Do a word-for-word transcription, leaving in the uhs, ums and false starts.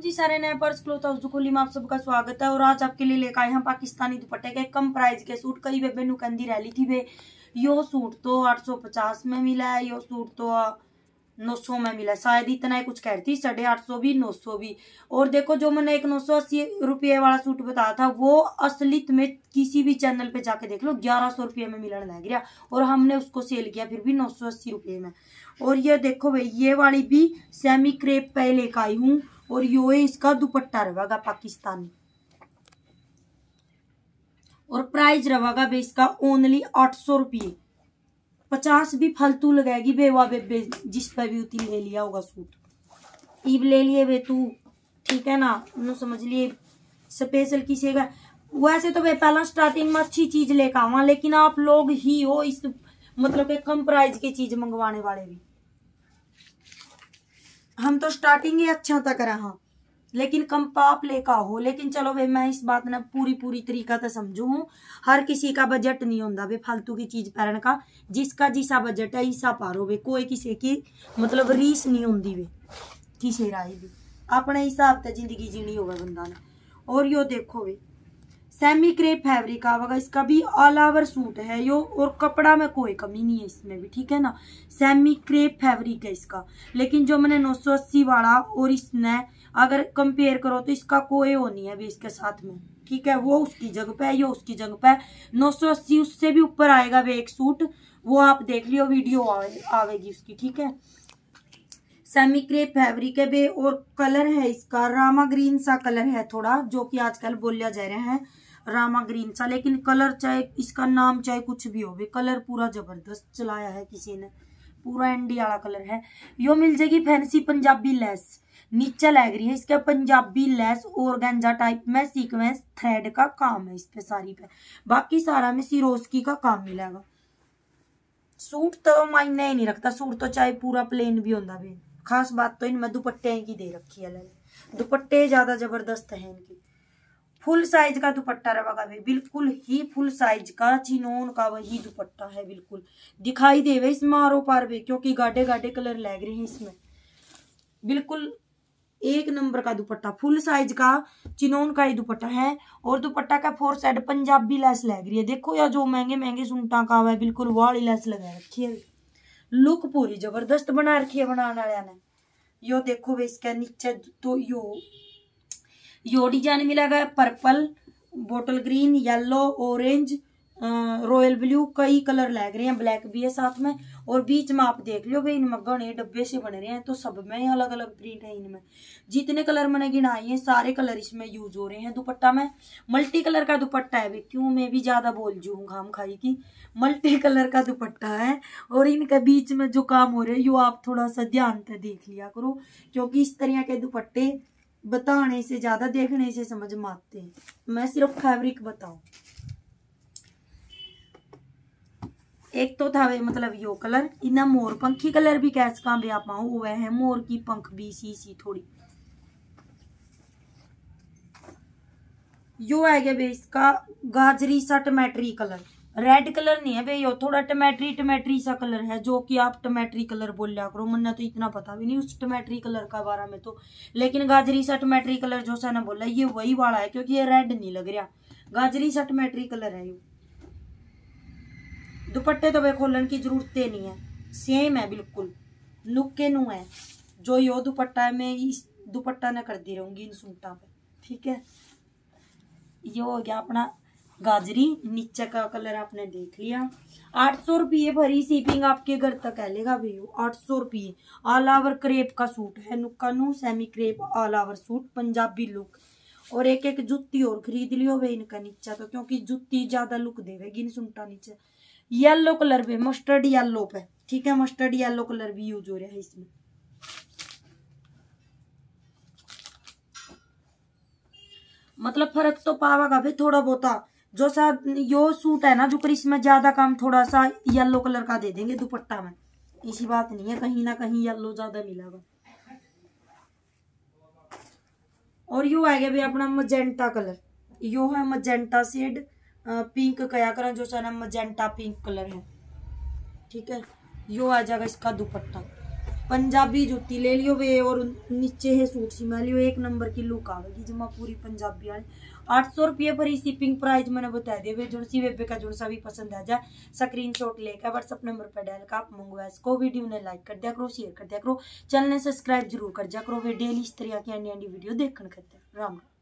जी सारे नए purse cloth house दुखोली में आप सबका स्वागत है। और आज आपके लिए लेकर आए हैं पाकिस्तानी दुपट्टे के कम प्राइस के सूट। कई बेबे नुकंदी रैली थी वे, यो सूट तो आठ सौ पचास में मिला है, यो सूट तो नौ सौ में मिला, शायद इतना ही कुछ कह रही थी, साढ़े आठ सौ भी नौ सौ भी। और देखो जो मैंने एक नौ सौ अस्सी रुपये वाला सूट बताया था वो असलियत में किसी भी चैनल पे जाके देख लो ग्यारह सौ रुपये में मिलने लग गया और हमने उसको सेल किया फिर भी नौ सौ अस्सी रुपये में। और ये देखो भाई ये वाली भी सेमी क्रेप पे लेकर आई हूँ और यो है इसका दुपट्टा रहेगा पाकिस्तानी और प्राइस रहेगा भाई इसका ओनली आठ सौ रुपये। पचास भी फालतू लगाएगी बेवा बेबे जिस पे भी उतनी ले लिया होगा सूट ईब ले लिए वे तू, ठीक है ना, नो समझ लिए स्पेशल किसी का। वैसे तो वे पहला स्टार्टिंग में अच्छी चीज लेकर आवा, लेकिन आप लोग ही हो इस मतलब के कम प्राइस की चीज मंगवाने वाले भी। हम तो स्टार्टिंग ही अच्छा तक रहा लेकिन कम पाप लेकर हो। लेकिन चलो भाई मैं इस बात ना पूरी पूरी तरीका तो समझू हूँ, हर किसी का बजट नहीं होता भाई फालतू की चीज पहनने का, जिसका जिसा बजट है ईसा पारो भाई, कोई किसी की मतलब रीस नहीं होती वे किसी राय भी, अपने हिसाब से जिंदगी जीनी होगा बंदा ने। और यो देखो भाई सेमी क्रेप फैब्रिक आवेगा, इसका भी ऑल ओवर सूट है यो और कपड़ा में कोई कमी नहीं है इसमें भी, ठीक है ना। सेमी क्रेप फैब्रिक है इसका, लेकिन जो मैंने नौ सौ अस्सी वाला और इसने अगर कंपेयर करो तो इसका कोई वो नहीं है भी इसके साथ में, ठीक है। वो उसकी जगह पे है, ये उसकी जगह पे है। नौ सौ अस्सी उससे भी ऊपर आएगा वे एक सूट, वो आप देख लियो वीडियो आवे, आवेगी उसकी, ठीक है। सेमी क्रेप फैब्रिक है बे और कलर है इसका रामा ग्रीन सा कलर है थोड़ा, जो कि आजकल बोलिया जा रहा है रामा ग्रीन सा, लेकिन कलर चाहे इसका नाम चाहे कुछ भी हो, कलर पूरा जबरदस्त चलाया है किसी ने, पूरा एंडी वाला कलर है। यो मिल जाएगी फैंसी पंजाबी लेस, नीचे लग रही है इसका पंजाबी लेस और गेंजा टाइप में सीक्वेंस थ्रेड का काम है इस पे सारी पे, बाकी सारा में सिरोस्की का काम मिलेगा। सूट तो मायने ही नहीं रखता, सूट तो चाहे पूरा प्लेन भी होता भी, खास बात तो इनमें दुपट्टे की दे रखी है, दुपट्टे ज्यादा जबरदस्त है इनकी। फुल साइज का दुपट्टा रहेगा भाई, बिल्कुल ही फुल साइज का चिनोन का वही दुपट्टा है, बिल्कुल दिखाई देवे इसमें आरो पार भी, क्योंकि गाढ़े गाढ़े कलर लग रहे हैं इसमें। बिल्कुल एक नंबर का दुपट्टा, फुल साइज का चिनोन का ही दुपट्टा है और दुपट्टा का फोर साइड पंजाबी लेस लग रही है। देखो या जो महंगे महंगे सूटा का है बिल्कुल वाली लेस लगा रखी है, लुक पूरी जबरदस्त बना रखी है बनाने वाले ने। यो देखो भाई इसके नीचे तो यो यो डिजाइन मिलेगा purple, bottle green, yellow, orange, royal blue, कई कलर लग रहे हैं, ब्लैक भी है साथ में। और बीच में आप देख लो भाई इनमें गणे डब्बे से बन रहे हैं, तो सब में अलग अलग प्रिंट है इनमें। जितने कलर मैंने गिनाए हैं सारे कलर इसमें यूज हो रहे हैं दुपट्टा में। मल्टी कलर का दुपट्टा है भाई, क्यों मैं भी ज्यादा बोल जू खाम खाई की, मल्टी कलर का दुपट्टा है और इनके बीच में जो काम हो रहे हैं यो आप थोड़ा सा ध्यान से देख लिया करो, क्योंकि इस तरह के दुपट्टे बताने से ज्यादा देखने से समझ में आते हैं। मैं सिर्फ फैब्रिक बताऊं। एक तो था वे मतलब यो कलर, इना मोर पंखी कलर भी कैस का भी आप पाऊ हुए है, मोर की पंख भी सी सी थोड़ी। यो है बे इसका गाजरी सा टमाटरी कलर, रेड कलर नहीं है बे यो, थोड़ा टमाटरी टमाटरी सा कलर है, जो कि आप टमाटरी कलर बोल लिया करो, मुन्ना तो इतना पता भी नहीं उस टमाटरी कलर का बारे में तो, लेकिन गाजरी सा टमाटरी कलर जो सा ना बोला ये वही वाला है, क्योंकि ये रेड नहीं लग रहा, गाजरी सा टमाटरी कलर है। यो दुपट्टे तो वे खोलन की जरूरत नहीं है, सेम है बिल्कुल लुक के नू है। जो यो दुपट्टा है मैं इस दुपट्टा न कर दी रहूंगी इन सूटा पे, ठीक है। यो हो गया अपना गाजरी, नीचे का कलर आपने देख लिया। आठ सौ रुपये भरी शिपिंग आपके घर तक है लेगा भैया, आठ सौ रुपये। ऑल ओवर क्रेप का सूट है, नुक्का नू semi crepe all over suit Punjabi look. और एक एक जुत्ती और खरीद लियो भाई इनका नीचा तो, क्योंकि जुत्ती ज्यादा लुक देवेगी इन सूटा नीचे। येलो कलर पे मस्टर्ड येलो पे, ठीक है, मस्टर्ड येलो कलर भी यूज हो रहा है इसमें। मतलब फर्क तो पावागा भाई थोड़ा बहुत, जो सा यो सूट है ना जो इसमें ज्यादा काम थोड़ा सा येलो कलर का दे देंगे दुपट्टा में, इसी बात नहीं है, कहीं ना कहीं येलो ज्यादा मिलेगा। और यो आएगा भाई अपना मजेंटा कलर, यो है मजेंटा शेड, पिंक कया करें जो सा मजेंटा पिंक कलर है, ठीक है। यो आ जाएगा इसका दुपट्टा, पंजाबी जुत्ती ले लियो वे और नीचे है सूट सी मैं लियो, एक नंबर की लुक आवेगी जमा पूरी पंजाबी वाली। आठ सौ रुपये पर ही शिपिंग प्राइस मैंने बता दिया वे। जुड़सी वेबे का जुड़सा भी पसंद आ जाए स्क्रीनशॉट लेकर व्हाट्सअप नंबर पर डायल का आप मंगवा इसको। वीडियो ने लाइक कर दिया करो, शेयर कर दिया करो, चैनल ने सब्सक्राइब जरूर कर दिया करो। वे डेली इस तरह की अंडी अंडी वीडियो देखने करते हैं। राम राम।